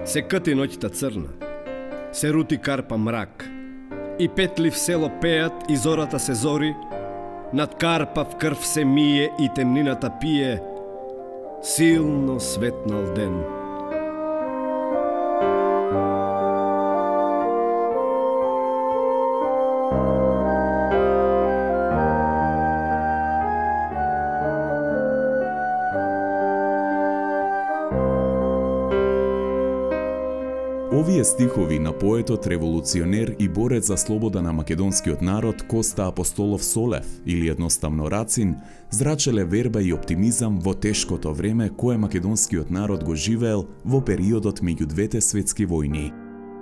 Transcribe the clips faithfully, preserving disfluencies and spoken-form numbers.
Се къти ноќта црна, се рути карпа мрак, и петли в село пеат, и зората се зори, над карпа в крв се мие и темнината пие, силно светнал ден. Овие стихови на поетот, револуционер и борец за слобода на македонскиот народ Коста Апостолов Солев, или едноставно Рацин, зрачеле верба и оптимизам во тешкото време кое македонскиот народ го живеел во периодот меѓу двете светски војни.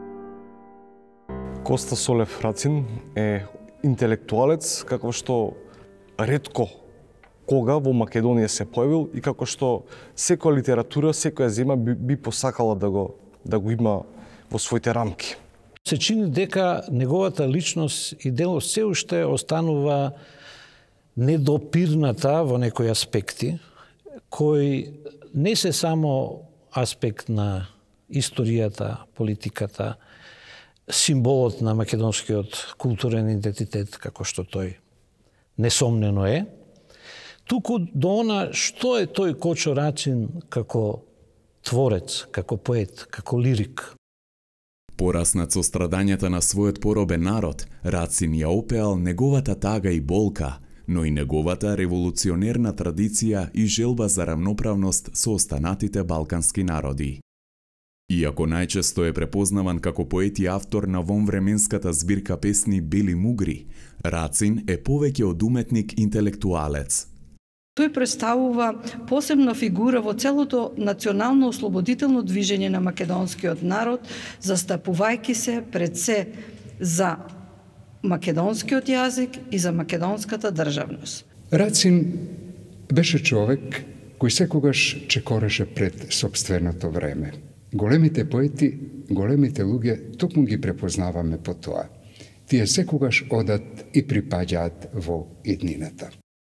Коста Солев Рацин е интелектуалец, како што ретко кога во Македонија се појавил и како што секоја литература, секоја земја би, би посакала да го, да го има во своите рамки. Се чини дека неговата личност и дело се уште останува недопирната во некои аспекти, кои не се само аспект на историјата, политиката, символот на македонскиот културен идентитет, како што тој несомнено е, туку до она што е тој Кочо Рацин како творец, како поет, како лирик. Пораснат со страдањата на својот поробен народ, Рацин ја опеал неговата тага и болка, но и неговата револуционерна традиција и желба за равноправност со останатите балкански народи. Иако најчесто е препознаван како поет и автор на вонвременската збирка песни Бели мугри, Рацин е повеќе од уметник интелектуалец. Тој представува посебна фигура во целото национално ослободително движење на македонскиот народ, застапувајќи се пред се за македонскиот јазик и за македонската државност. Рацин беше човек кој секогаш чекореше пред сопственото време. Големите поети, големите луѓе, токму ги препознаваме по тоа. Тие секогаш одат и припаѓаат во иднината.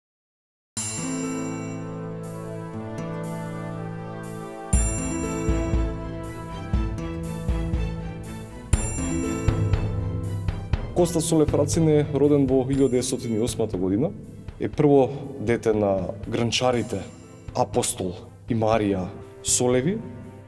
Коста Солев Рацин е роден во илјадесетстотини и осма година. Е прво дете на гранчарите Апостол и Марија Солеви.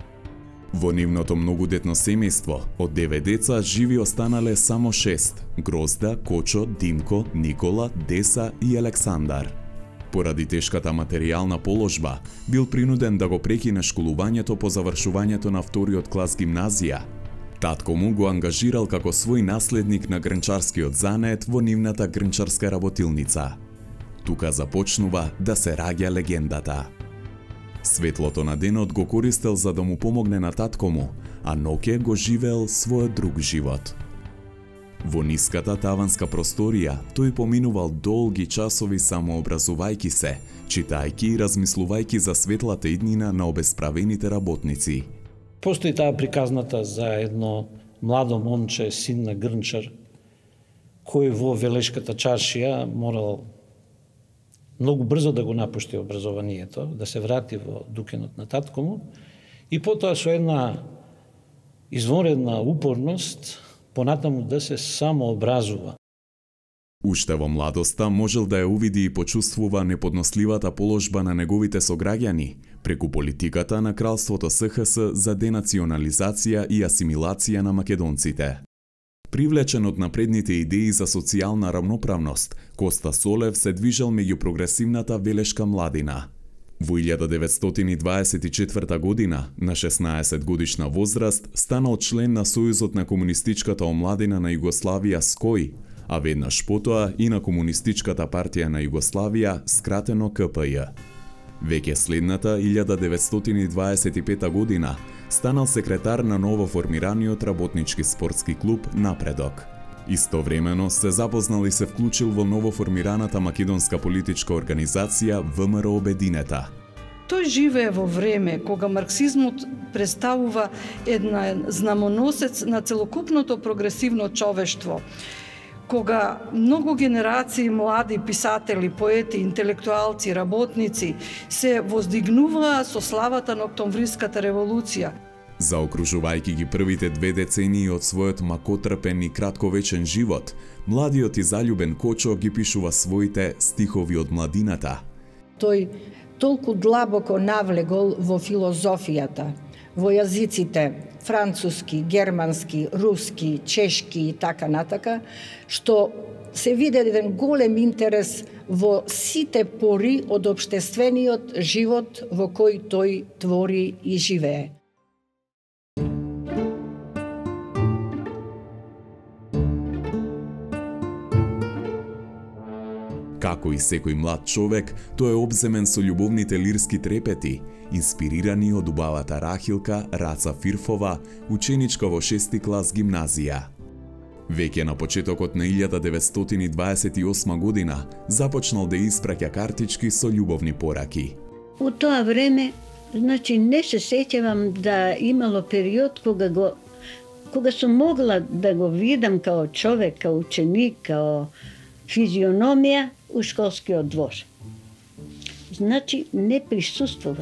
Во нивното многудетно семејство, од девет деца живи останале само шест: Грозда, Кочо, Димко, Никола, Деса и Александар. Поради тешката материјална положба, бил принуден да го прекине школувањето по завршувањето на вториот клас гимназија. Татко му го ангажирал како свој наследник на грнчарскиот занет во нивната грнчарска работилница. Тука започнува да се раѓа легендата. Светлото на денот го користел за да му помогне на татко му, а ноќе го живеел својот друг живот. Во ниската таванска просторија, тој поминувал долги часови самообразувајќи се, читајќи и размислувајќи за светлата иднина на обесправените работници. Постои таа приказната за едно младо момче, син на грнчар, кој во Велешката чаршија морал многу брзо да го напушти образованието, да се врати во дукенот на татко му, и потоа со една извонредна упорност понатаму да се самообразува. Уште во младоста можел да ја увиди и почувствува неподносливата положба на неговите сограѓани преку политиката на Кралството С Х С за денационализација и асимилација на македонците. Привлечен од напредните идеи за социјална равноправност, Коста Солев се движел меѓу прогресивната велешка младина. Во илјада деветстотини дваесет и четврта година, на шеснаесет годишна возраст, станал член на Сојузот на комунистичката омладина на Југославија СКОј, а веднаш потоа и на Комунистичката партија на Југославија, скратено К П Ј. Веќе следната илјада деветстотини дваесет и пета година станал секретар на новоформираниот работнички спортски клуб Напредок. Истовремено се запознал и се вклучил во новоформираната македонска политичка организација В М Р Обединета. Тој живее во време кога марксизмот представува една знамоносец на целокупното прогресивно човештво, кога многу генерации млади писатели, поети, интелектуалци, работници се воздигнуваа со славата на Октомвриската револуција. Заокружувајќи ги првите две децении од својот макотрпен и кратковечен живот, младиот и заљубен Кочо ги пишува своите стихови од младината. Тој толку длабоко навлегол во филозофијата, во јазиците француски, германски, руски, чешки и така натака, што се види еден голем интерес во сите пори од општествениот живот во кој тој твори и живее. Како и секој млад човек, тој е обземен со љубовните лирски трепети, инспирирани од убавата Рахилка Раца Фирфова, ученичка во шести клас гимназија. Веќе на почетокот на илјада деветстотини дваесет и осма година започнал да испраќа картички со љубовни пораки. У тоа време, значи, не се сеќавам да имало период кога го кога сум могла да го видам као човек, као ученик, као физиономија у школскиот двор. Значи, не присуствува.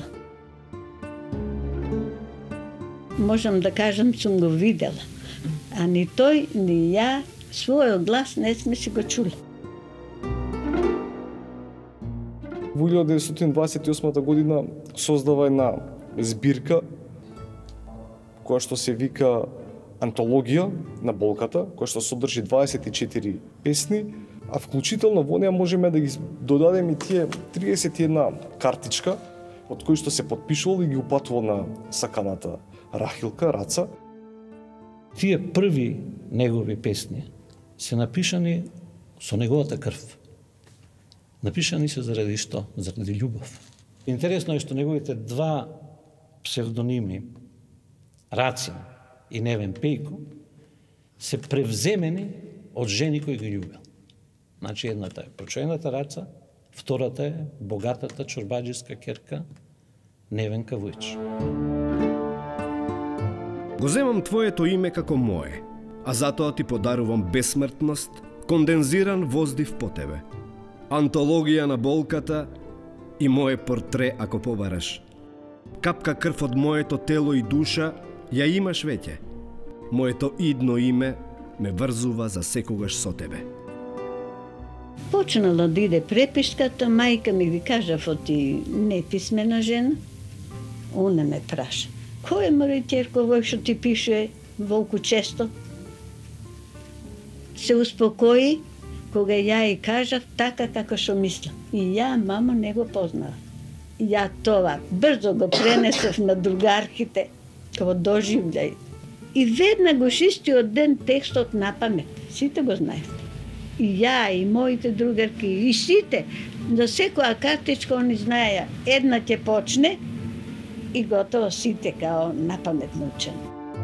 Можам да кажам, сум го видела. А ни тој, ни ја, својот глас не сме си го чули. Во илјада деветстотини дваесет и осма година создава една збирка која што се вика Антологија на болката, која што содржи дваесет и четири песни, а вклучително во неа можеме да ги додадеме и тие триесет и една картичка, од кои што се подпишувал и ги упатувал на саканата Рахилка Раца. Тие први негови песни се напишани со неговата крв. Напишани се заради што? Заради љубов. Интересно е што неговите два псевдоними, Рацин и Невен Пејко, се превземени од жени кои ги љубел. Значи, едната е прочената Раца, втората е богатата чорбаџиска керка Невенка Вујч. Го земам твоето име како мое, а затоа ти подарувам бесмртност, кондензиран воздив по тебе. Антологија на болката и моje портре ако побараш. Капка крв од моето тело и душа ја имаш веќе. Моето идно име ме врзува за секогаш со тебе. Почнала да иде преписката, мајка ми ви кажа, фоти неписмена жена, она ме праша. Кој е мој ќерко овој што ти пише волку често? Се успокои кога ја и кажав така како што мислам. И ја, мамо, не го познава. Ја тоа брзо го пренесев на другарките како доживљај. И веднага истиот ден текстот на памет. Сите го знаев. И ја, и моите другарки, и сите, за секоја картичка они знаеја. Една ќе почне и готово сите као напамет научени.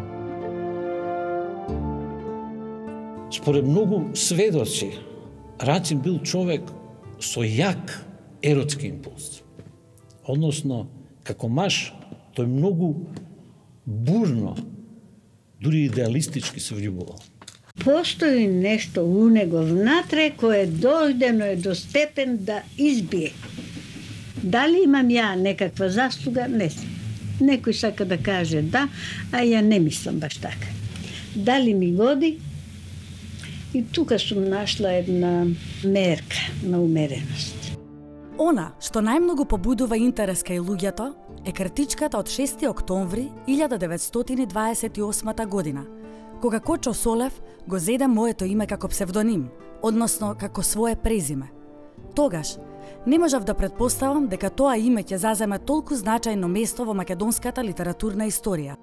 Според многу сведоци, Рацин бил човек со јак еротски импулс. Односно, како маж, тој многу бурно, дури идеалистички се влюбувал. Постои нешто у него внатре кое дојдено е до степен да избие. Дали имам ја некаква заслуга? Не знам. Некој сака да каже да, а ја не мислам баш така. Дали ми годи? И тука сум нашла една мерка на умереност. Она што најмногу побудува интерес кај луѓето е картичката од шести октомври илјада деветстотини дваесет и осма година, кога Кочо Солев го зеде моето име како псевдоним, односно како свое презиме. Тогаш не можев да претпоставам дека тоа име ќе заземе толку значајно место во македонската литературна историја.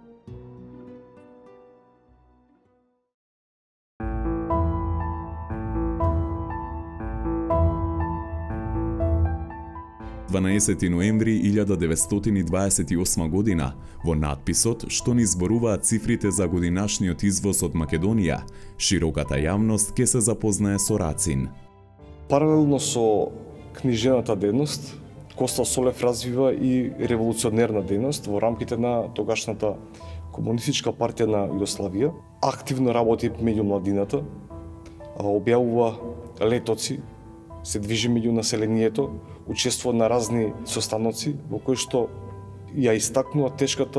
дванаесети ноември илјада деветстотини дваесет и осма година, во надписот што ни зборуваат цифрите за годинашниот извоз од Македонија, широката јавност ќе се запознае со Рацин. Паралелно со книжевната дејност, Коста Солев развива и револуционерна дејност во рамките на тогашната Комунистичка партија на Југославија. Активно работи меѓу младината, објавува летоци, се движи меѓу населението, учествува на разни состаноци во кои што ја истакнува тешката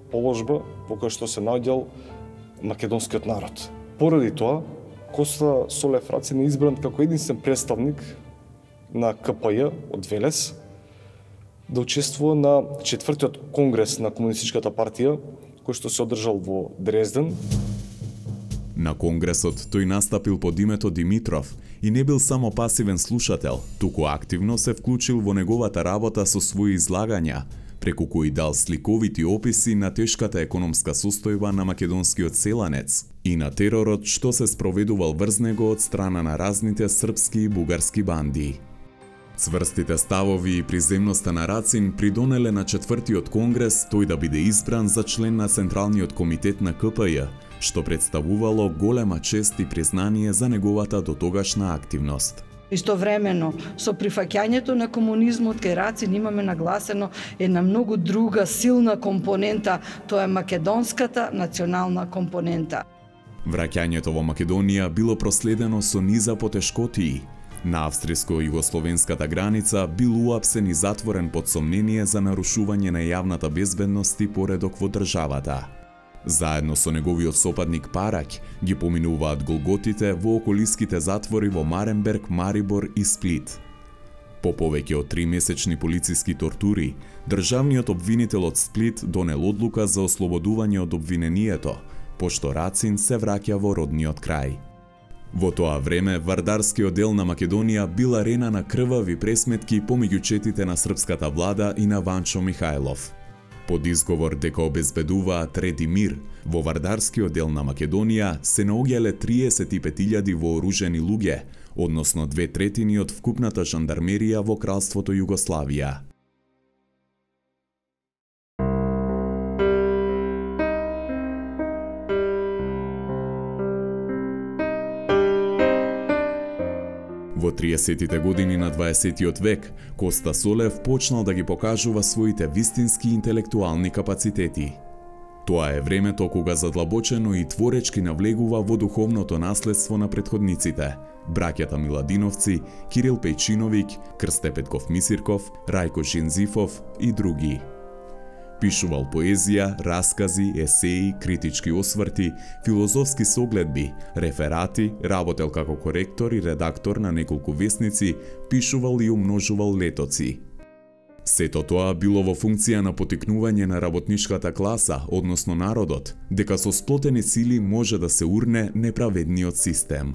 положба во која што се наоѓал македонскиот народ. Поради тоа, Коста Солев Рацин е избран како единствен представник на К П Ј од Велес да учествува на четвртиот конгрес на Комунистичката партија, кој што се одржал во Дрезден. На конгресот тој настапил под името Димитров и не бил само пасивен слушател, туку активно се вклучил во неговата работа со своји излагања, преку кои дал сликовити описи на тешката економска состојба на македонскиот селанец и на теророт што се спроведувал врз него од страна на разните српски и бугарски банди. Цврстите ставови и приземноста на Рацин придонеле на четвртиот конгрес тој да биде избран за член на Централниот комитет на К П Ј, што представувало голема чест и признание за неговата дотогашна активност. Истовремено, со прифаќањето на комунизмот кај Рацин имаме нагласено една многу друга силна компонента, тоа е македонската национална компонента. Враќањето во Македонија било проследено со низа потешкотии. На австриско-југословенската граница бил уапсен и затворен под сомнение за нарушување на јавната безбедност и поредок во државата. Заедно со неговиот сопатник Параќ ги поминуваат голготите во околиските затвори во Маренберг, Марибор и Сплит. По повеќе од три месечни полициски тортури, државниот обвинител од Сплит донел одлука за ослободување од обвинението, пошто Рацин се враќа во родниот крај. Во тоа време, Вардарскиот дел на Македонија бил арена на крвави пресметки помеѓу четите на српската влада и на Ванчо Михајлов. Под изговор дека обезбедуваат ред и мир, во Вардарскиот дел на Македонија се наоѓале триесет и пет илјади вооружени луѓе, односно две третини од вкупната жандармерија во Кралството Југославија. Во триесеттите години на дваесеттиот век, Коста Солев почнал да ги покажува своите вистински интелектуални капацитети. Тоа е времето кога задлабочено и творечки навлегува во духовното наследство на претходниците, браќата Миладиновци, Кирил Пејчиновик, Крсте Петков Мисирков, Рајко Шинзифов и други. Пишувал поезија, раскази, есеи, критички осврти, филозофски согледби, реферати, работел како коректор и редактор на неколку весници, пишувал и умножувал летоци. Сето тоа било во функција на потикнување на работнишката класа, односно народот, дека со сплотени сили може да се урне неправедниот систем.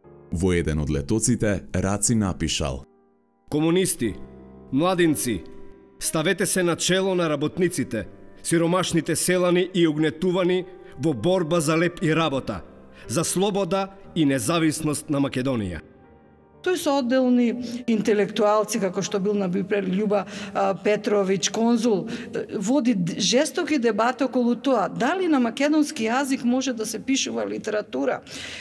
Во еден од летоците Рацин напишал: Комунисти, младинци, ставете се на чело на работниците, сиромашните селани и угнетувани во борба за леп и работа, за слобода и независност на Македонија. Тој со одделни интелектуалци, како што бил, например, Љуба Петровиќ, конзул, води жестоки дебати околу тоа, дали на македонски јазик може да се пишува литература,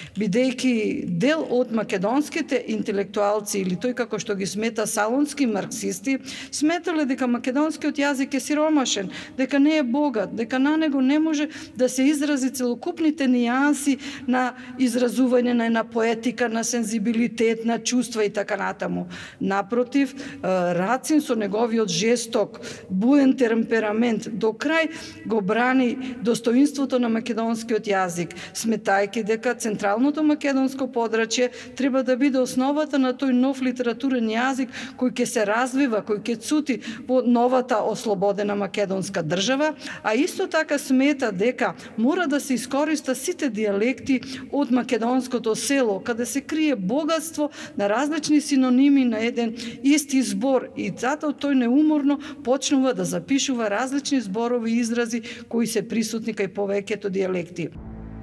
бидејќи дел од македонските интелектуалци, или тој како што ги смета салонски марксисти, сметале дека македонскиот јазик е сиромашен, дека не е богат, дека на него не може да се изрази целокупните нијанси на изразување на една поетика, на сензибилитет, на чувства и така натаму. Напротив, Рацин со неговиот жесток, буен темперамент до крај го брани достоинството на македонскиот јазик, сметајќи дека централното македонско подрачје треба да биде основата на тој нов литературен јазик кој ќе се развива, кој ќе цути во новата ослободена македонска држава, а исто така смета дека мора да се искориста сите дијалекти од македонското село, каде се крие богатство на различни синоними на еден исти збор, и затоа тој неуморно почнува да запишува различни зборови и изрази кои се присутни кај повеќето дијалекти.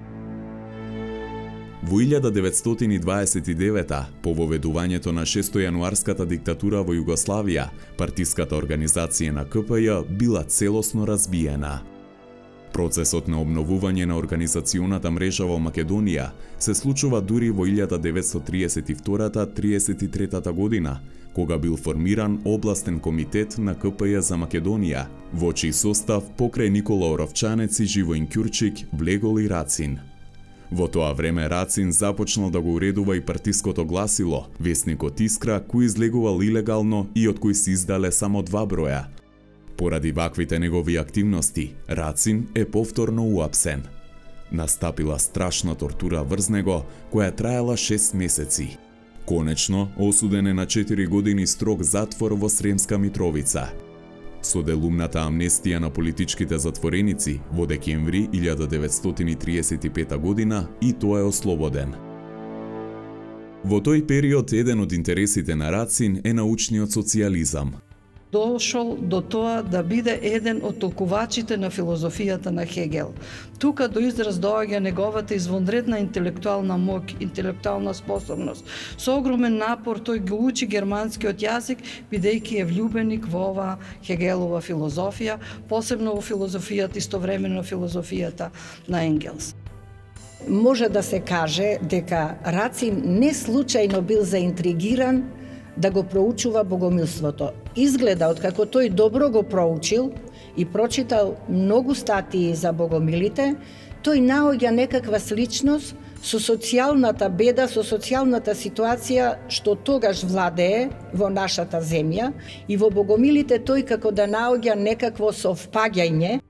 Во илјада деветстотини дваесет и девета, по воведувањето на шестојануарската диктатура во Југославија, партиската организација на К П Ј била целосно разбиена. Процесот на обновување на организационата мрежа во Македонија се случува дури во илјада деветстотини триесет и втора - триесет и трета година, кога бил формиран областен комитет на К П Ј за Македонија, во чиј состав покрај Никола Оровчанец и Живоин Ќурчик влегол и Рацин. Во тоа време Рацин започнал да го уредува и партиското гласило, весникот Искра, кој излегувал илегално и од кој се издале само два броја. Поради ваквите негови активности, Рацин е повторно уапсен. Настапила страшна тортура врз него, која траела шест месеци. Конечно, осуден е на четири години строг затвор во Сремска Митровица. Со делумната амнестија на политичките затвореници во декември илјада деветстотини триесет и пета година и тој е ослободен. Во тој период еден од интересите на Рацин е научниот социјализам. Дошол до тоа да биде еден од толкувачите на филозофијата на Хегел. Тука до израз доаѓа неговата извонредна интелектуална моќ, интелектуална способност. Со огромен напор тој го учи германскиот јазик, бидејќи е влюбеник во оваа Хегелова филозофија, посебно во филозофијата, истовремено филозофијата на Енгелс. Може да се каже дека Рацин не случајно бил заинтригиран да го проучува богомилството. Изгледа, откако тој добро го проучил и прочитал многу статии за богомилите, тој наоѓа некаква сличност со социјалната беда, со социјалната ситуација што тогаш владее во нашата земја и во богомилите тој како да наоѓа некакво совпаѓање.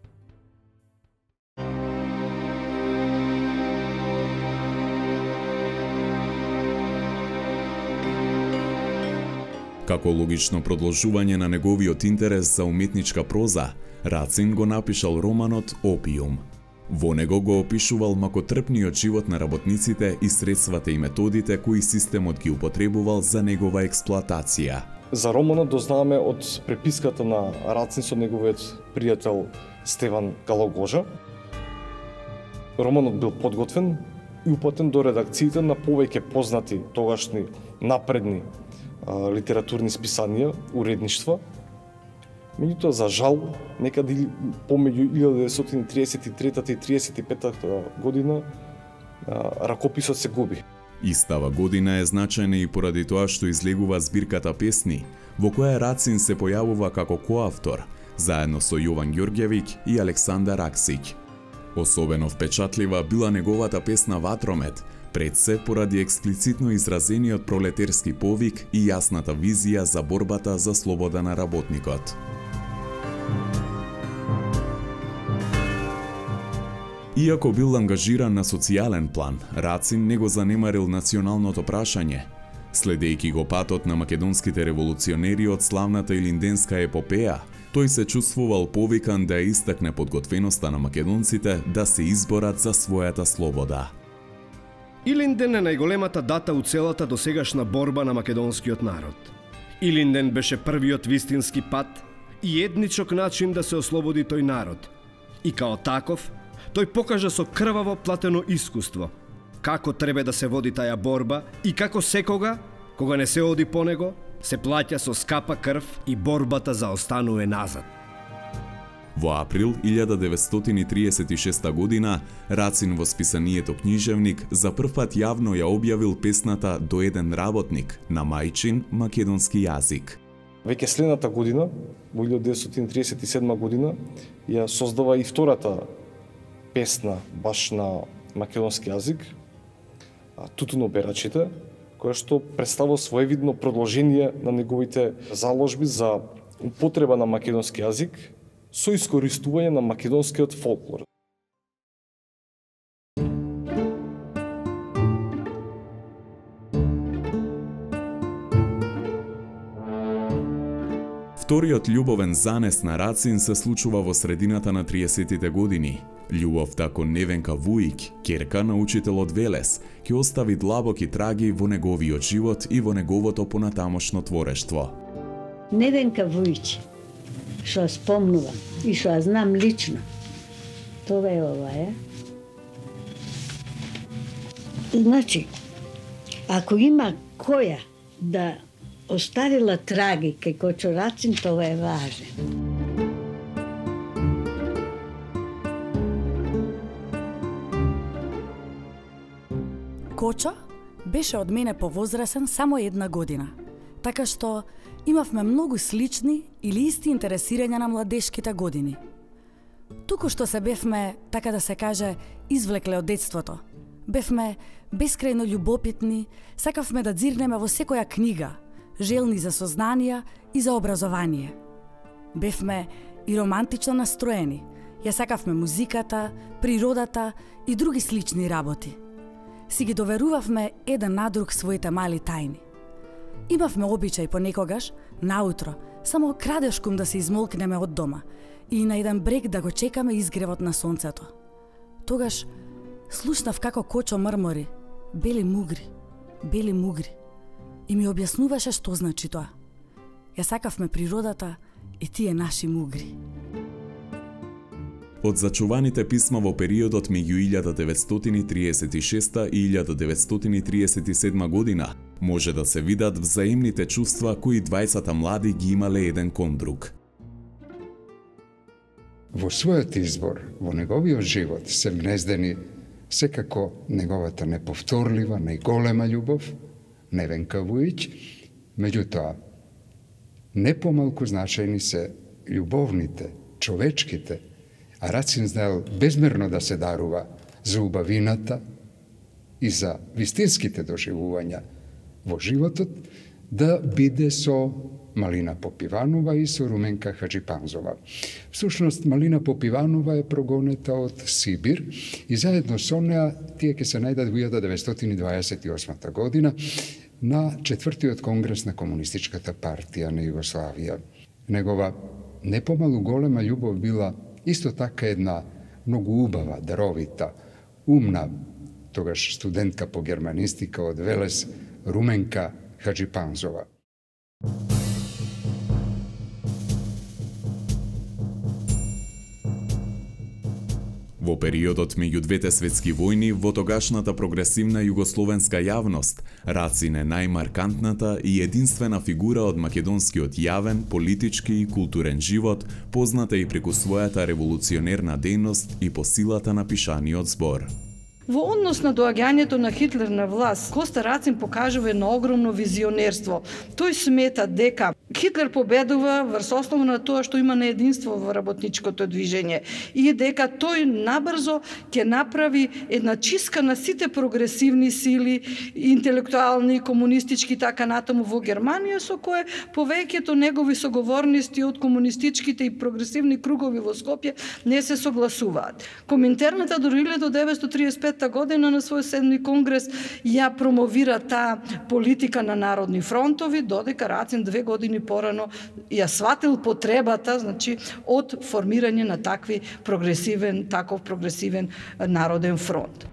Како логично продолжување на неговиот интерес за уметничка проза, Рацин го напишал романот Опиум. Во него го опишувал макотрпниот живот на работниците и средствата и методите кои системот ги употребувал за негова експлоатација. За романот дознаваме од преписката на Рацин со неговиот пријател Стеван Галагожа. Романот бил подготвен и упатен до редакциите на повеќе познати тогашни напредни литературни списанија, уредништва. Меѓутоа, за жал, некаде помеѓу илјада деветстотини триесет и трета и триесет и пета година ракописот се губи. Истава година е значајна и поради тоа што излегува збирката песни, во која Рацин се појавува како коавтор, заедно со Јован Ѓорѓевиќ и Александар Аксиќ. Особено впечатлива била неговата песна Ватромет, пред се поради експлицитно изразениот пролетерски повик и јасната визија за борбата за слобода на работникот. Иако бил ангажиран на социјален план, Рацин не го занемарил националното прашање. Следејќи го патот на македонските револуционери од славната Илинденска епопеја, тој се чувствувал повикан да ја истакне подготвеноста на македонците да се изборат за својата слобода. Илинден е најголемата дата у целата досегашна борба на македонскиот народ. Илинден беше првиот вистински пат и едничок начин да се ослободи тој народ. И као таков, тој покажа со крваво платено искуство како треба да се води таја борба и како секога, кога не се оди по него, се плаќа со скапа крв и борбата за останува назад. Во април илјада деветстотини триесет и шеста година, Рацин во списанието Книжевник за прв пат јавно ја објавил песната До еден работник на мајчин македонски јазик. Веќе следната година, во илјада деветстотини триесет и седма година, ја создава и втората песна баш на македонски јазик, Тутуноберачите, која што представува своевидно продолжение на неговите заложби за употреба на македонски јазик со искористување на македонскиот фолклор. Вториот љубовен занес на Рацин се случува во средината на триесеттите години. Љубовта кон Невенка Вујик, ќерка на учителот Велес, ќе остави длабоки траги во неговиот живот и во неговото понатамошно творештво. Невенка Вујич, што спомнувам и што знам лично, тоа е ова, е. Значи, ако има која да оставила траги кај Кочо Рацин, тоа е важен. Кочо беше од мене повозрасен само една година, така што имавме многу слични или исти интересирања на младешките години. Туку што се бевме, така да се каже, извлекле од детството. Бевме бескрајно љубопитни, сакавме да дзирнеме во секоја книга, желни за сознанија и за образование. Бевме и романтично настроени. Ја сакавме музиката, природата и други слични работи. Си ги доверувавме еден на друг своите мали тајни. Имавме обичај понекогаш, наутро, само крадешком да се измолкнеме од дома и на еден брег да го чекаме изгревот на сонцето. Тогаш слушнав како Кочо мрмори: бели мугри, бели мугри. И ми објаснуваше што значи тоа. Ја сакавме природата и тие наши мугри. Од зачуваните писма во периодот меѓу илјада деветстотини триесет и шеста и илјада деветстотини триесет и седма година може да се видат взаимните чувства кои двајцата млади ги имале еден кон друг. Во својот избор, во неговиот живот се внездени секако неговата неповторлива, најголема љубов, Невенка Вуиќ, меѓутоа, не помалку значајни се љубовните, човечките, а Рацин знаел безмерно да се дарува за убавината и за вистинските доживувања во животот, да биде со Малина Попиванова и со Руменка Хаџипанзова. Всушност, Малина Попиванова е прогонета од Сибир и заедно со неа тие ќе се најдат во илјада деветстотини дваесет и осма година на четвртиот конгрес на Комунистичката партија на Југославија. Негова не помалу голема љубов била исто така една многу убава, даровита, умна, тогаш студентка по германистика од Велес, Руменка Хаџипанзова. Во периодот меѓу двете светски војни, во тогашната прогресивна југословенска јавност, Рацин е најмаркантната и единствена фигура од македонскиот јавен, политички и културен живот, позната и преку својата револуционерна дејност и по силата на пишаниот збор. Во однос на доаѓањето на Хитлер на власт, Коста Рацин покажува едно огромно визионерство. Тој смета дека Хитлер победува врз основа на тоа што има неединство во работничкото движење и дека тој набрзо ќе направи една чистка на сите прогресивни сили, интелектуални, комунистички така натаму во Германија, со кое повеќето негови соговорници од комунистичките и прогресивни кругови во Скопје не се согласуваат. Коминтерната до илјада деветстотини триесет и пета година на свој седми конгрес ја промовира таа политика на народни фронтови, додека Рацин две години порано ја сватил потребата, значи, од формирање на такви прогресивен, таков прогресивен народен фронт.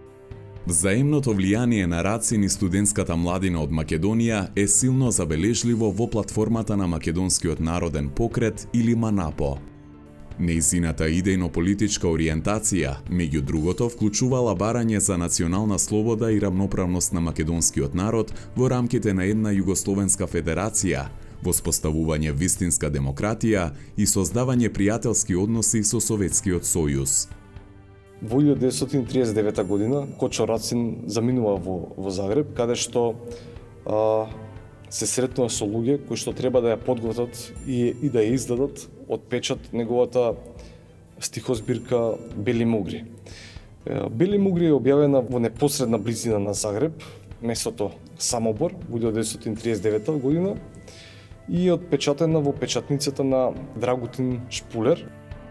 Взаемното влијание на Рацин и студентската младина од Македонија е силно забележливо во платформата на Македонскиот народен покрет или МАНАПО. Нејзината идејно-политичка ориентација, меѓу другото, вклучувала барање за национална слобода и рамноправност на македонскиот народ во рамките на една југословенска федерација, воспоставување вистинска демократија и создавање пријателски односи со Советскиот сојуз. Во илјада деветстотини триесет и девета година Кочо Рацин заминува во, во Загреб, каде што а, се сретнува со луѓе кои што треба да ја подготват и, и да ја издадат од печат неговата стихозбирка Бели мугри. Бели мугри е објавена во непосредна близина на Загреб, местото Самобор, во илјада деветстотини триесет и девета година и отпечатена во печатницата на Драгутин Шпулер.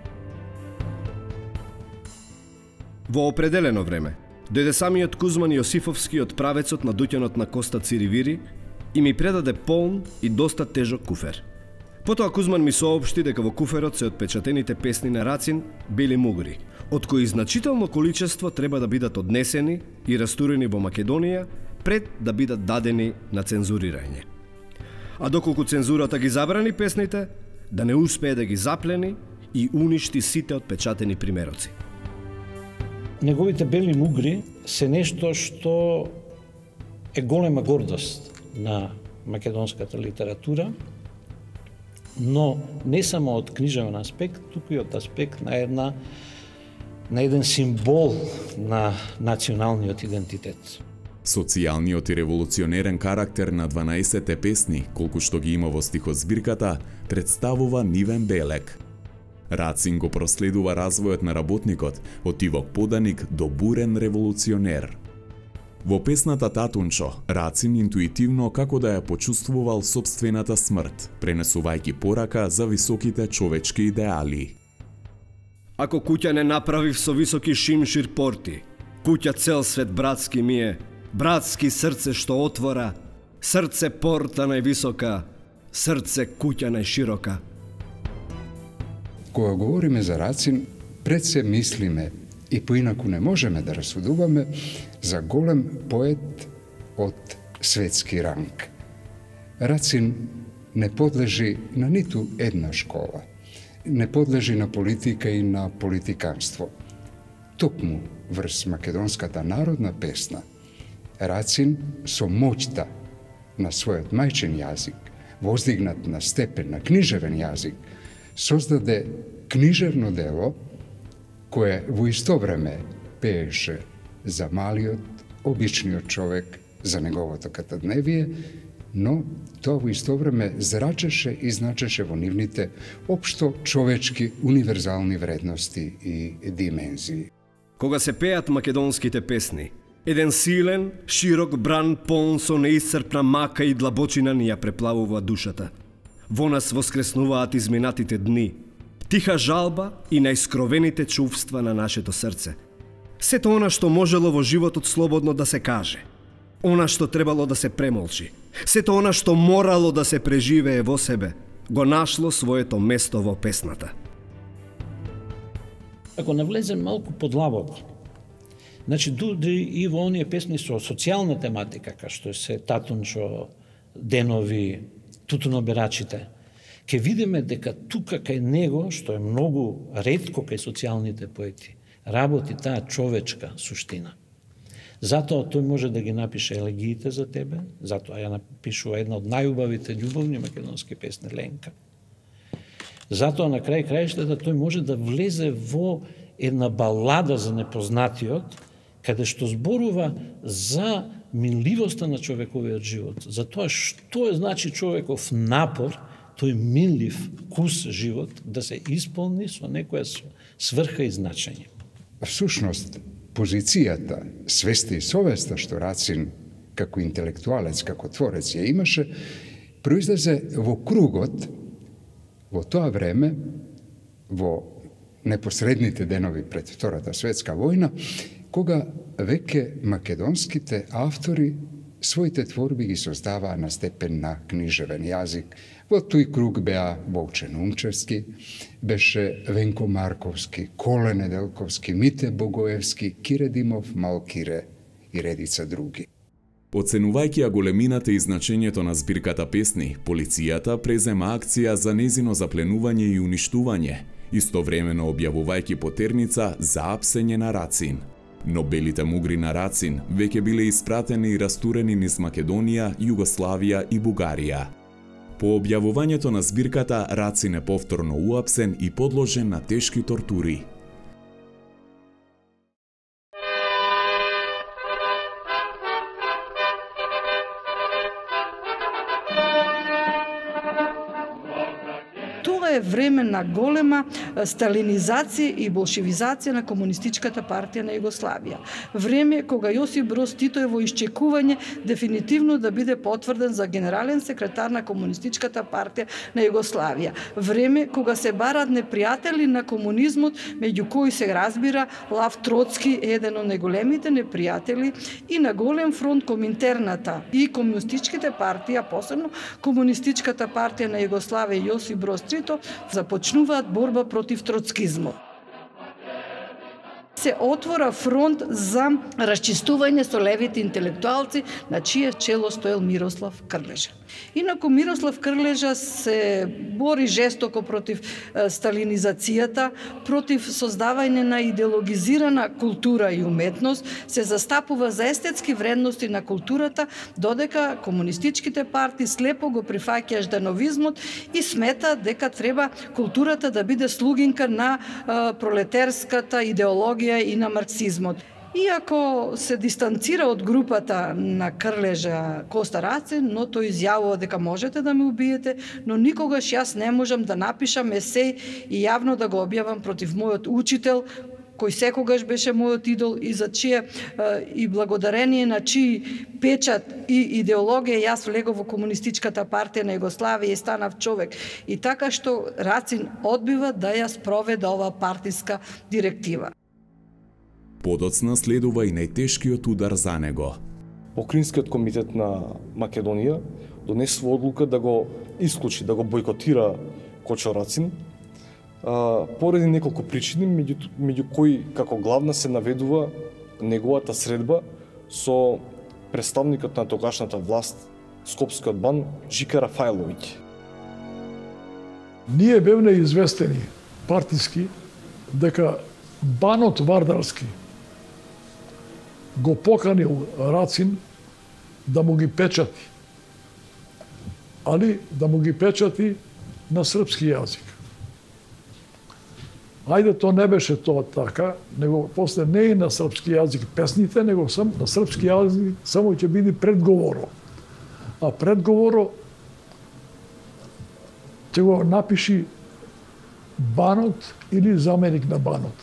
Во определено време, дојде самиот Кузман Јосифовски од правецот на дуќанот на Коста Циривири и ми предаде полн и доста тежок куфер. Потоа Кузман ми соопшти дека во куферот се отпечатените песни на Рацин Бели мугри, од кои значително количество треба да бидат однесени и растурени во Македонија пред да бидат дадени на цензурирање. А доколку цензурата ги забрани песните, да не успее да ги заплени и уништи сите отпечатени примероци. Неговите Бели мугри се нешто што е голема гордост на македонската литература, но не само од книжевен аспект, туку и од аспект на една на еден символ на националниот идентитет. Социјалниот и револуционерен карактер на дванаесетте песни, колку што ги има во стихозбирката, представува нивен белег. Рацин го проследува развојот на работникот од тивок поданик до бурен револуционер. Во песната Татунчо, Рацин интуитивно како да ја почувствувал собствената смрт, пренесувајќи порака за високите човечки идеали. Ако куќа не направив со високи шимшир порти, куќа цел свет братски ми е, братски срце што отвора, срце порта највисока, срце куќа најширока. Кога говориме за Рацин, пред се мислиме и поинаку не можеме да расудуваме за голем поет од светски ранг. Рацин не подлежи на ниту една школа, не подлежи на политика и на политиканство. Токму врз македонската народна песна, Рацин со моќта на својот мајчин јазик, воздигнат на степен на книжевен јазик, создаде книжевно дело кое во исто време пееше за малиот, обичниот човек, за неговото катадневие, но тоа во исто време зрачеше и значеше во нивните општо човечки универзални вредности и димензии. Кога се пеат македонските песни, еден силен, широк бран полн со неисцрпна мака и длабочина ни ја преплавува душата. Во нас воскреснуваат изминатите дни, тиха жалба и најскровените чувства на нашето срце. Сето она што можело во животот слободно да се каже, она што требало да се премолчи, сето она што морало да се преживее во себе, го нашло своето место во песната. Ако навлезем малку подлабоко, значи дури и во оние песни со социјална тематика, кај што се Татунчо, Денови, Тутуноберачите, ќе видиме дека тука кај него, што е многу ретко кај социјалните поети, работи таа човечка суштина. Затоа тој може да ги напише елегиите за тебе, затоа ја напишува една од најубавите љубовни македонски песни Ленка. Затоа на крај крајштата тој може да влезе во една балада за непознатиот, каде што зборува за милливоста на човековиот живот, за тоа што е значи човеков напор, тој миллив кус живот да се исполни со некоја сврха и значење. Всушност, позицијата, свеста и совеста што Рацин како интелектуалец, како творец ја имаше, произлезе во кругот, во тоа време, во непосредните денови пред Втората светска војна, кога веќе македонските автори своите творби ги создаваа на степен на книжевен јазик. Во тој круг беа Волче Нумчевски, беше Венко Марковски, Коле Неделковски, Мите Богоевски, Кире Димов, Малкире и редица други. Оценувајќи ја големината и значењето на збирката песни, полицијата презема акција за незино запленување и уништување, истовремено објавувајќи потерница за апсење на Рацин. Но белите мугри на Рацин веќе биле испратени и растурени низ Македонија, Југославија и Бугарија. По објавувањето на збирката, Рацин е повторно уапсен и подложен на тешки тортури. Тоа е време на голема сталинизација и болшевизација на комунистичката партија на Југославија. Време кога Јосип Броз Тито е во исчекување дефинитивно да биде потврден за генерален секретар на комунистичката партија на Југославија. Време кога се барат непријатели на комунизмот, меѓу кои се разбира Лав Троцки, еден од најголемите непријатели, и на голем фронт Коминтерната и комунистичките партии, а посебно комунистичката партија на Југославија и Јосип Броз Тито започнуваат борба против троцкизмот. Се отвора фронт за расчистување со левите интелектуалци, на чие чело стоел Мирослав Крлежа. Инаку Мирослав Крлежа се бори жестоко против сталинизацијата, против создавање на идеологизирана култура и уметност, се застапува за естетски вредности на културата, додека комунистичките партии слепо го прифаќаат ждановизмот и смета дека треба културата да биде слугинка на пролетерската идеологија и на марксизмот. Иако се дистанцира од групата на Крлежа Коста Рацин, но тој изјавува дека можете да ме убиете, но никогаш јас не можам да напишам есеј и јавно да го објавам против мојот учител, кој секогаш беше мојот идол и за чие и благодарение на чии печат и идеологија јас влегов во Комунистичката партија на Југославија и станав човек. И така што Рацин одбива да ја спроведе ова партиска директива. Подоцна следува и најтешкиот удар за него. Окринскиот комитет на Македонија донесува одлука да го исклучи, да го бойкотира Кочо Рацин, а, поради неколку причини, меѓу, меѓу кои како главна се наведува неговата средба со представникот на тогашната власт, Скопскиот бан, Жика Рафаеловиќ. Ние бевме известени партиски дека банот Вардарски го поканил Рацин да му ги печати, али да му ги печати на српски јазик. Ајде, то не беше тоа така, него после не и на српски јазик песните, него сам на српски јазик само ќе биде предговоро. А предговоро ќе го напиши банот или заменик на банот.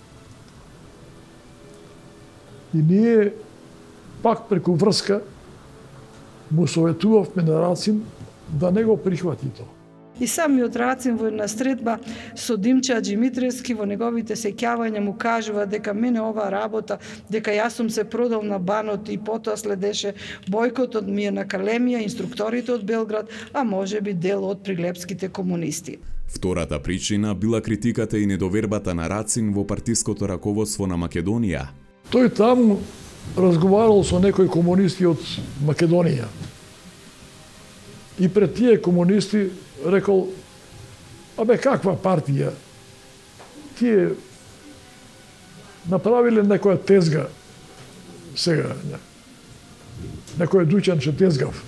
И ние пак преку врска му советувавме на Рацин да не го прихвати тоа. И самиот Рацин во една средба со Димча Димитревски во неговите сеќавања му кажува дека мене ова работа, дека јас сум се продал на банот и потоа следеше бојкотот ми е на Калемија, инструкторите од Белград, а може би дел од прилепските комунисти. Втората причина била критиката и недовербата на Рацин во партиското раководство на Македонија. Тој таму разговарал со некои комунисти од Македонија. И пред тие комунисти рекол, абе каква партија? Тие направиле некоја тезга сега, не. Некој дуќанче тезгав.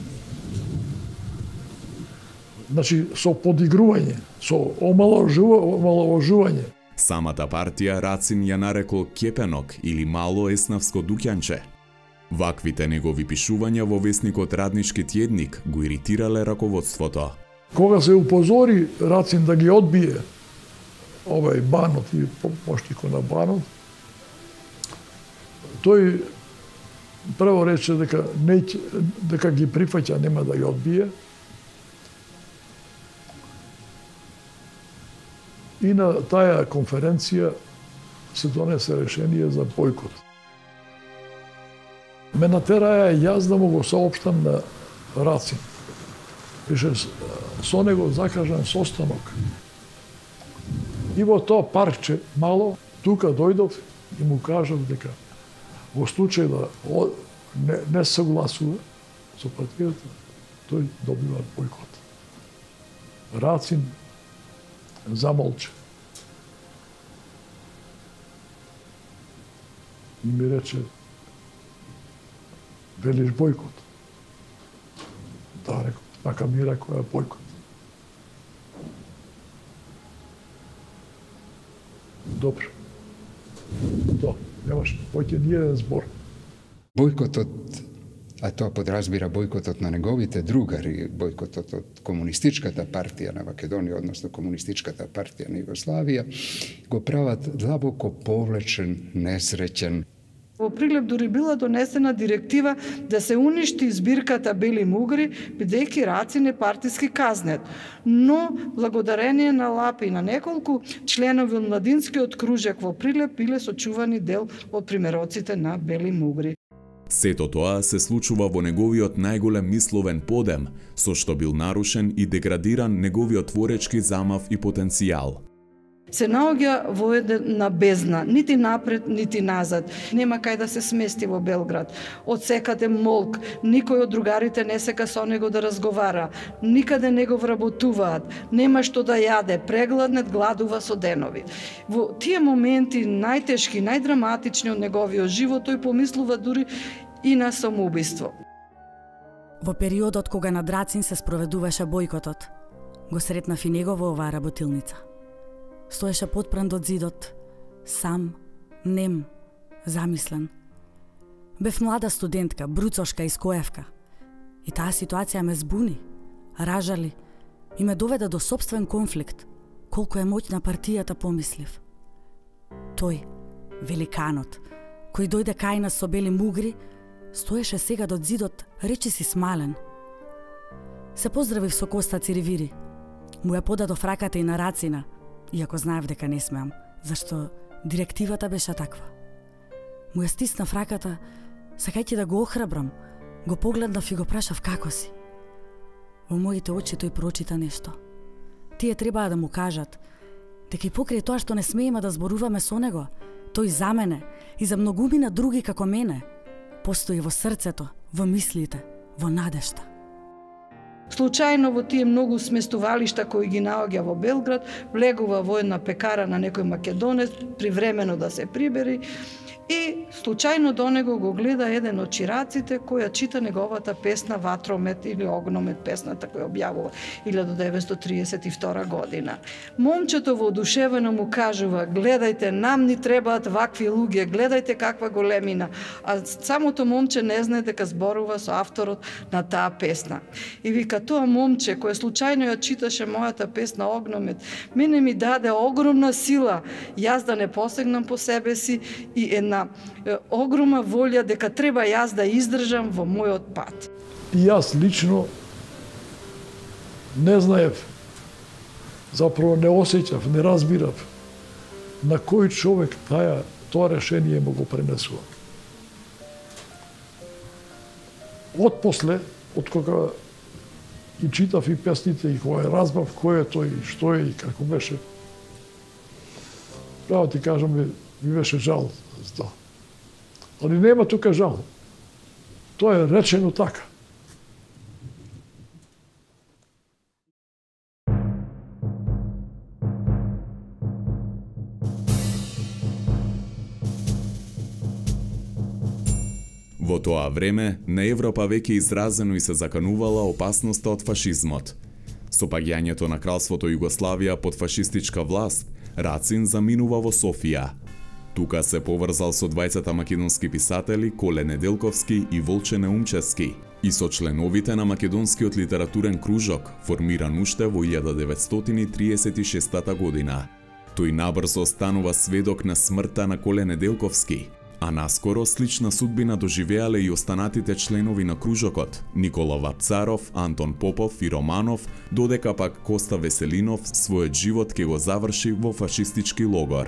Значи, со подигрување, со омаловажување. Самата партија Рацин ја нарекол кепенок или мало еснавско дуќанче. Ваквите негови пишувања во весникот Раднички тједник го иритирале раководството. Кога се упозори Рацин да ги одбие овај банот и поштико на банот, тој прво рече дека не дека ги прифаќа, нема да ги одбие. И на таа конференција се донесе решение за бојкот. Ме натераја јас да му го соопштам на Рацин. Пише, со него закажан состанок. И во тоа парче мало, тука дојдов и му кажав дека во случај да не, не согласува со партијата, тој добива бојкот. Рацин замолча. И ми рече, велиш бојкот? Да, рекол, така ми рекол е бојкот. Добро. Тоа, немаш, поќе ни еден збор. Бојкотот, а тоа подразбира бојкотот на неговите другари, бојкотот од Комунистичката партија на Македонија, односно Комунистичката партија на Југославија, го прават длабоко повлечен, несреќен. Во Прилеп дури била донесена директива да се уништи збирката Бели мугри, бидејќи Рацин е партиски казнет. Но, благодарение на Лапи и на неколку членови од младинскиот кружек во Прилеп биле сочувани дел од примероците на Бели мугри. Сето тоа се случува во неговиот најголем мисловен подем, со што бил нарушен и деградиран неговиот творечки замав и потенцијал. Се наоѓа во една бездна, нити напред, нити назад. Нема кај да се смести во Белград. Од секаде молк, никој од другарите не сека со него да разговара, никаде не го вработуваат, нема што да јаде, прегладнет, гладува со денови. Во тие моменти најтешки, најдраматични од неговиот живот, тој помислува дури и на самоубиство. Во периодот кога над Рацин се спроведуваше бојкотот, го сретнав и него во оваа работилница. Стоеше подпран до зидот, сам, нем, замислен. Бев млада студентка, бруцошка из Коевка. И таа ситуација ме збуни, ражали и ме доведе до собствен конфликт, колку е моќна партијата помислив. Тој, великанот, кој дојде кај нас со бели мугри, стоеше сега до зидот, речиси смален. Се поздравив со Коста Циревири. Му ја подадов раката и на Рацина, иако знаев дека не смеам, зашто директивата беше таква. Му ја стиснав раката, сакајќи да го охрабрам, го погледнав и го прашав како си. Во моите очи тој прочита нешто. Тие требаа да му кажат дека и покрај тоа што не смееме да зборуваме со него, тој за мене и за многумина други како мене постои во срцето, во мислите, во надежта. Случајно во тие многу сместувалишта кои ги наоѓа во Белград, влегува во една пекара на некој македонец, привремено да се прибери, и случајно до него го гледа еден од чираците која чита неговата песна Ватромет или Огномет, песната која објавува илјада деветстотини триесет и втора година. Момчето воодушевено му кажува: гледајте, нам ни требаат вакви луѓе, гледајте каква големина. А самото момче не знае дека зборува со авторот на таа песна. И вика, тоа момче кое случајно ја читаше мојата песна Огномет, мене ми даде огромна сила, јас да не посегнам по себе си и една огромна волја дека треба јас да издржам во мојот пат. И јас лично не знаев, заправо не осеќав, не разбирав на кој човек таја тоа решение му го пренесува. Отпосле, од кога и читав и песните и кога разбрав кој е тој, што е и како беше, право ти кажам, ми, ми беше жал. Али нема тука жал. Тоа е речено така. Во тоа време, на Европа веќе изразено и се заканувала опасноста од фашизмот. Со паѓањето на кралството Југославија под фашистичка власт, Рацин заминува во Софија. Тука се поврзал со двајцата македонски писатели Коле Неделковски и Волче Неумчевски и со членовите на македонскиот литературен кружок, формиран уште во илјада деветстотини триесет и шеста година. Тој набрзо станува сведок на смртта на Коле Неделковски, а наскоро слична судбина доживеале и останатите членови на кружокот Никола Вапцаров, Антон Попов и Романов, додека пак Коста Веселинов својот живот ке го заврши во фашистички логор.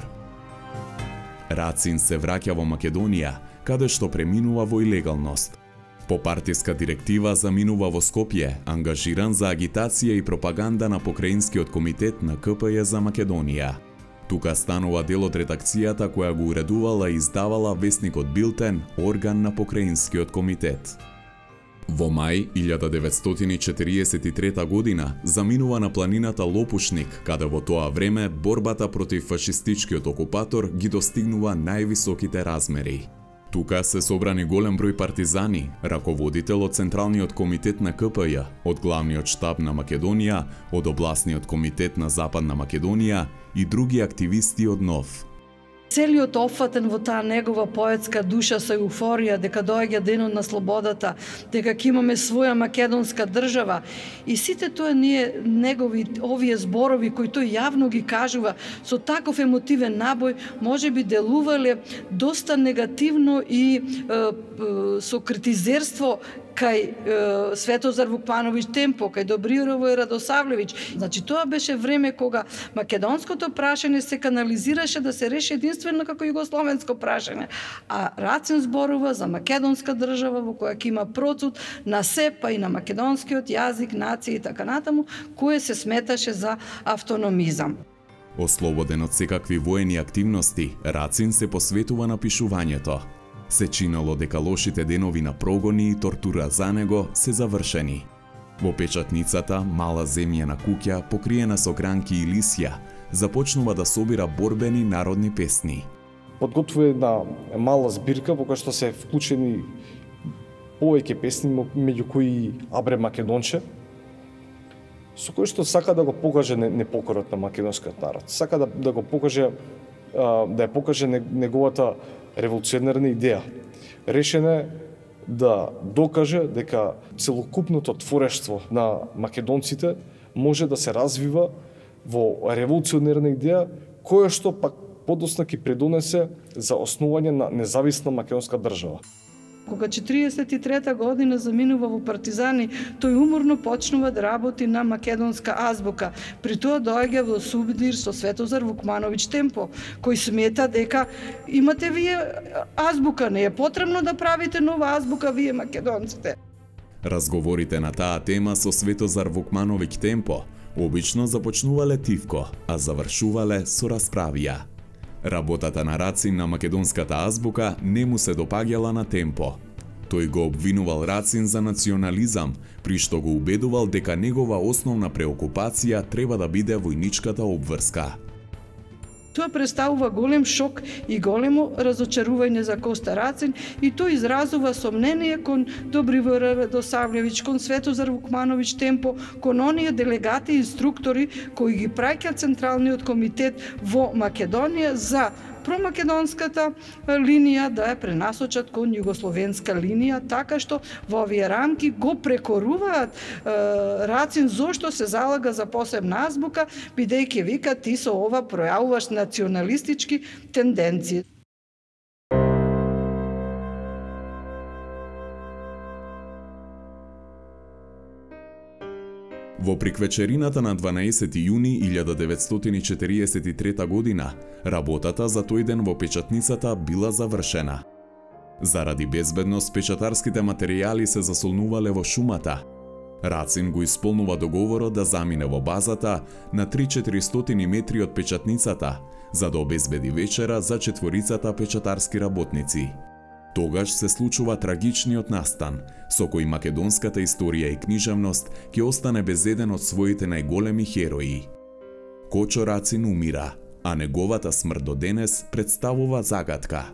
Рацин се враќа во Македонија, каде што преминува во илегалност. По партиска директива заминува во Скопје, ангажиран за агитација и пропаганда на Покраинскиот комитет на Ка П Ј за Македонија. Тука станува дел од редакцијата која го уредувала и издавала весникот Билтен, орган на Покраинскиот комитет. Во мај илјада деветстотини четириесет и трета година заминува на планината Лопушник, каде во тоа време борбата против фашистичкиот окупатор ги достигнува највисоките размери. Тука се собрани голем број партизани, раководител од Централниот комитет на Ка П Ј, од главниот штаб на Македонија, од обласниот комитет на Западна Македонија и други активисти од НОВ. Целиот опфатен во таа негова поетска душа со еуфорија дека доаѓа денот на слободата, дека ќе имаме своја македонска држава, и сите тоа ние негови овие зборови кои тој јавно ги кажува со таков емотивен набој, можеби делувале доста негативно и е, е, со критизерство кај е, Светозар Вукпановиќ Темпо, кај Добрирово Радосавлевиќ. Значи тоа беше време кога македонското прашање се канализираше да се реши единствено како југословенско прашање, а Рацин зборува за македонска држава во која ќе има процут на се, па и на македонскиот јазик, нација и така натаму, кое се сметаше за автономизам. Ослободен од секакви воени активности, Рацин се посветува на пишувањето. Се чинало дека лошите денови на прогони и тортура за него се завршени. Во печатницата Мала земјена куќа, покриена со гранки и лисја, започнува да собира борбени народни песни. Подготвува една мала збирка во која што се вклучени повеќе песни, меѓу кои Абре Македонче, со кој што сака да го покаже непокорот на македонскиот народ. Сака да, да го покаже, да ја покаже неговата револуционерна идеја. Решен е да докаже дека целокупното творештво на македонците може да се развива во револуционерна идеја, која што пак подоцна ќе придонесе за основање на независна македонска држава. Кога четиридесет и трета година заминува во партизани, тој уморно почнува да работи на македонска азбука. При тоа доаѓа во субдир со Светозар Вукмановиќ Темпо, кој смета дека имате вие азбука, не е потребно да правите нова азбука вие македонците. Разговорите на таа тема со Светозар Вукмановиќ Темпо обично започнувале тивко, а завршувале со расправија. Работата на Рацин на македонската азбука не му се допаѓала на Темпо. Тој го обвинувал Рацин за национализам, при што го убедувал дека негова основна преокупација треба да биде војничката обврска. Тоа представува голем шок и големо разочарување за Коста Рацин и тој изразува сомнение кон Добривор Радосавлевиќ, кон Светозар Вукмановиќ Темпо, кон оние делегати и инструктори кои ги праќа Централниот комитет во Македонија за промакедонската линија да ја пренасочат кон југословенска линија, така што во овие рамки го прекоруваат е, Рацин зошто се залага за посебна азбука, бидејќи вика ти со ова пројавуваш националистички тенденции. Во приквечерината на дванаесети јуни илјада деветстотини четириесет и трета година, работата за тој ден во печатницата била завршена. Заради безбедност, печатарските материјали се засолнувале во шумата. Рацин го исполнува договорот да замине во базата на три-четиристотини метри од печатницата, за да обезбеди вечера за четворицата печатарски работници. Тогаш се случува трагичниот настан, со кој македонската историја и книжевност ќе остане без еден од своите најголеми херои. Кочо Рацин умира, а неговата смрт до денес представува загадка.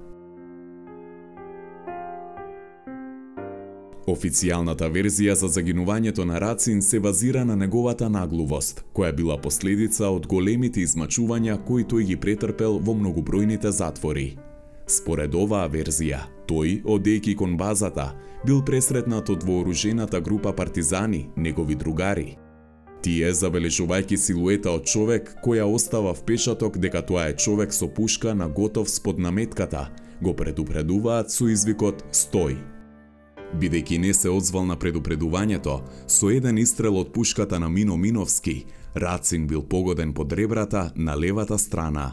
Официјалната верзија за загинувањето на Рацин се базира на неговата наглувост, која била последица од големите измачувања кои тој ги претрпел во многобројните затвори. Според оваа верзија, тој, одејќи кон базата, бил пресретнат од вооружената група партизани, негови другари. Тие, забележувајќи силуета од човек која остава впечаток дека тоа е човек со пушка на готов спод наметката, го предупредуваат со извикот «Стој!». Бидејќи не се одзвал на предупредувањето, со еден истрел од пушката на Мино Миновски, Рацин бил погоден под ребрата на левата страна.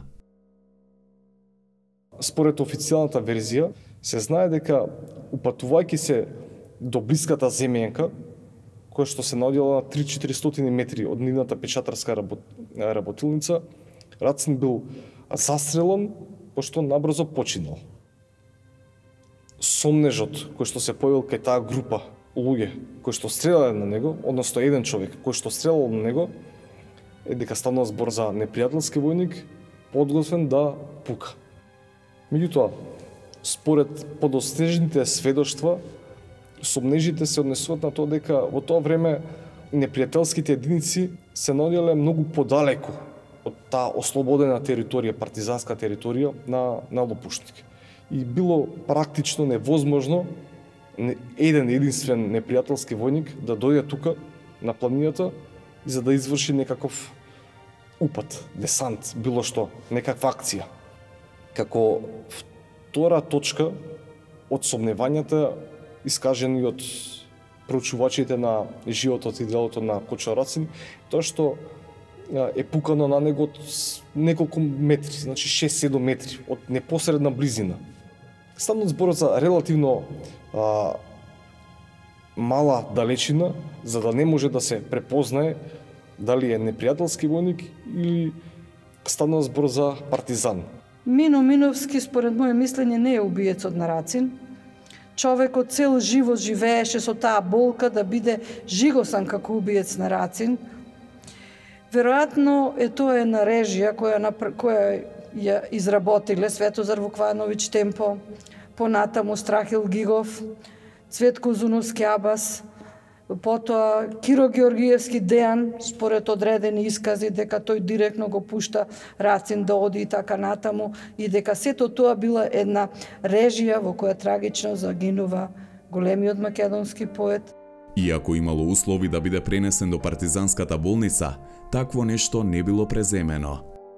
Според официјалната верзија, се знае дека упатувајќи се до блиската земјенка, која што се наоѓала на три-четиристотини метри од нивната печатарска работ... работилница, Рацин бил застрелен, пошто набрзо починал. Сомнежот кој што се појавил кај таа група луѓе кои што стрелале на него, односно еден човек кој што стрелал на него, е дека станува збор за непријателски војник, подготвен да пука. Меѓутоа, според подостежните сведоштва, сомнежите се однесуваат на тоа дека во тоа време непријателските единици се наоѓале многу подалеку од таа ослободена територија, партизанска територија на, на Лопушник. И било практично невозможно еден единствен непријателски војник да дојде тука на планината и за да изврши некаков упат, десант, било што, некаква акција. Како втора точка од сомневањата искажени од проучувачите на животот и делото на Кочо Рацин, тоа што е пукано на него од неколку метри, значи шест-седум метри, од непосредна близина. Станува збор за релативно а, мала далечина, за да не може да се препознае дали е непријателски војник или станува збор за партизан. Мино Миновски, според моје мислење, не е убиецот на Рацин. Човекот цел живот живееше со таа болка да биде жигосан како убиец на Рацин. Веројатно е тоа една режија која, која ја изработиле Светозар Вукмановиќ Темпо, понатаму Страхил Гигов, Цветко Узуновски Абас, потоа Киро Георгиевски Дејан, според одредени искази дека тој директно го пушта Рацин да оди и така натаму, и дека сето тоа била една режија во која трагично загинува големиот македонски поет. Иако имало услови да биде пренесен до партизанската болница, такво нешто не било преземено.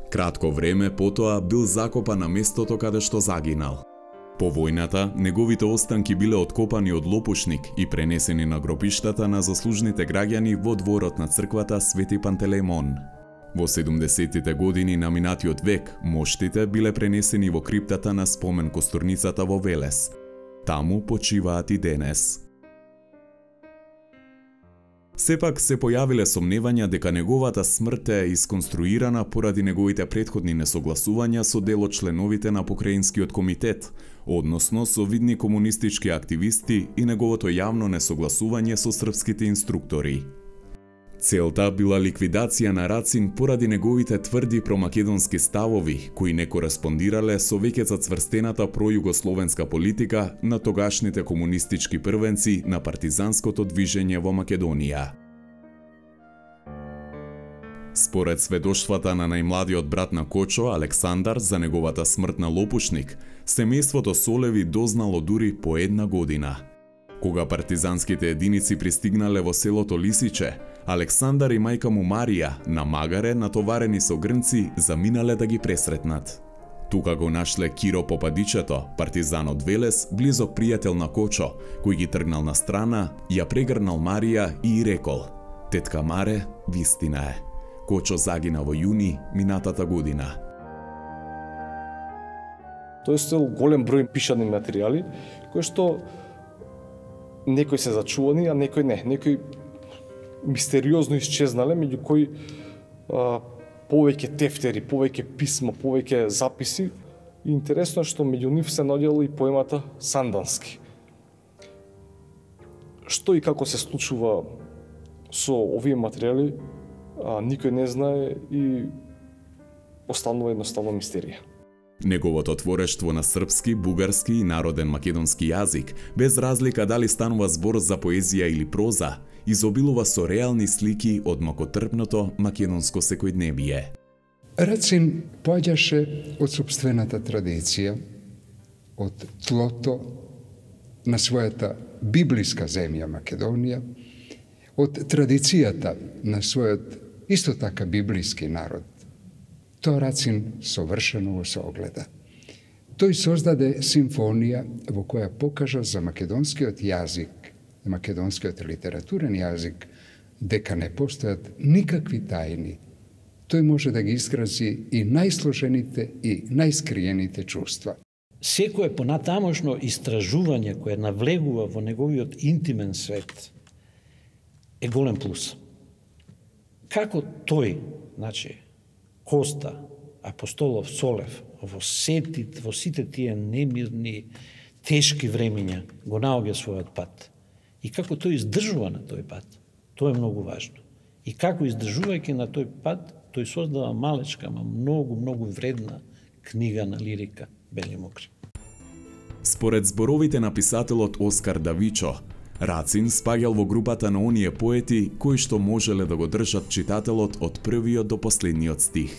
Кратко време потоа бил закопан на местото каде што загинал. По војната, неговите останки биле откопани од лопушник и пренесени на гробиштата на заслужните граѓани во дворот на црквата Свети Пантелеймон. Во седумдесеттите години на минатиот век, моштите биле пренесени во криптата на спомен костурницата во Велес. Таму почиваат и денес. Сепак се појавиле сомневања дека неговата смрт е исконструирана поради неговите претходни несогласувања со дел од членовите на Покраинскиот комитет, односно со видни комунистички активисти и неговото јавно несогласување со српските инструктори. Целта била ликвидација на Рацин поради неговите тврди промакедонски ставови, кои не кореспондирале со веќе зацврстената пројугословенска политика на тогашните комунистички првенци на партизанското движење во Македонија. Според сведоштвата на најмладиот брат на Кочо, Александар, за неговата смрт на лопушник, семејството Солеви дознало дури по една година. Кога партизанските единици пристигнале во селото Лисиче, Александар и мајка му Марија на магаре натоварени со грнци заминале да ги пресретнат. Тука го нашле Киро Попадичето, партизан од Велес, близок пријател на Кочо, кој ги тргнал на страна, ја прегрнал Марија и рекол: "Тетка Маре, вистина е. Кочо загина во јуни минатата година." Тој стел голем број пишани материјали, кои што некои се зачувани, а некои не. Некои мистериозно исчезнале, меѓу кои а, повеќе тефтери, повеќе писма, повеќе записи. И интересно е што меѓу нив се наоѓала и поемата Сандански. Што и како се случува со овие материјали, а, никој не знае и останува едноставно мистерија. Неговото творештво на српски, бугарски и народен македонски јазик, без разлика дали станува збор за поезија или проза, изобилува со реални слики од макотрпното македонско секојдневие. Рацин поаѓаше од сопствената традиција, од тлото на својата библиска земја Македонија, од традицијата на својот исто така библиски народ. Тоа Рацин совршено го се огледа. Тој создаде симфонија во која покажа за македонскиот јазик, македонскиот литературен јазик, дека не постојат никакви тајни. Тој може да ги изрази и најсложените и најскриените чувства. Секое понатамошно истражување кое навлегува во неговиот интимен свет е голем плюс. Како тој, значи, Коста, Апостолов, Солев, во сети, во сите тие немирни, тешки времиња го наоѓа својот пат. И како тој издржува на тој пат, тоа е многу важно. И како издржувајќи на тој пат, тој создава малечка, ама многу, многу вредна книга на лирика Бели мокри. Според зборовите на писателот Оскар Давичо, Рацин спаѓал во групата на оние поети кои што можеле да го држат читателот од првиот до последниот стих.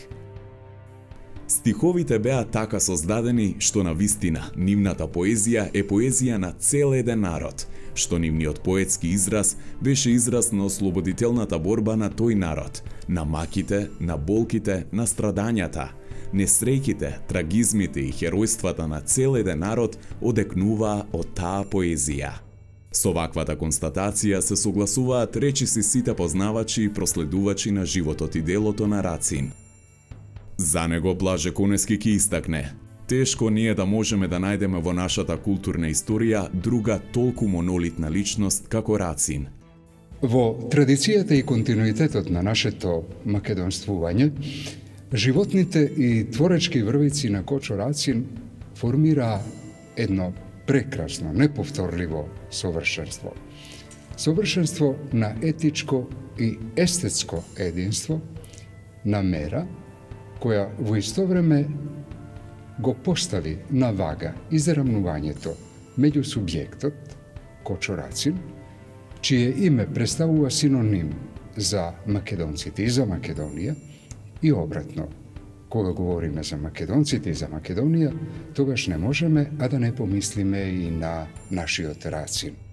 Стиховите беа така создадени што на вистина нивната поезија е поезија на цел еден народ, што нивниот поетски израз беше израз на ослободителната борба на тој народ, на маките, на болките, на страдањата, несреќите, трагизмите и херојствата на цел еден народ одекнуваа од таа поезија. Со ваквата констатација се согласуваат речиси сите познавачи и проследувачи на животот и делото на Рацин. За него Блаже Конески ки истакне: тешко ние да можеме да најдеме во нашата културна историја друга толку монолитна личност како Рацин. Во традицијата и континуитетот на нашето македонствување, животните и творечки врвици на Кочо Рацин формира едно прекрасно, неповторливо совршенство. Совршенство на етичко и естетско единство, на мера, која во исто време го постави на вага изравнувањето меѓу субјектот, Кочо Рацин, чие име представува синоним за македонците и за Македонија, и обратно. Кога говориме за македонците и за Македонија, тогаш не можеме а да не помислиме и на нашиот Рацин.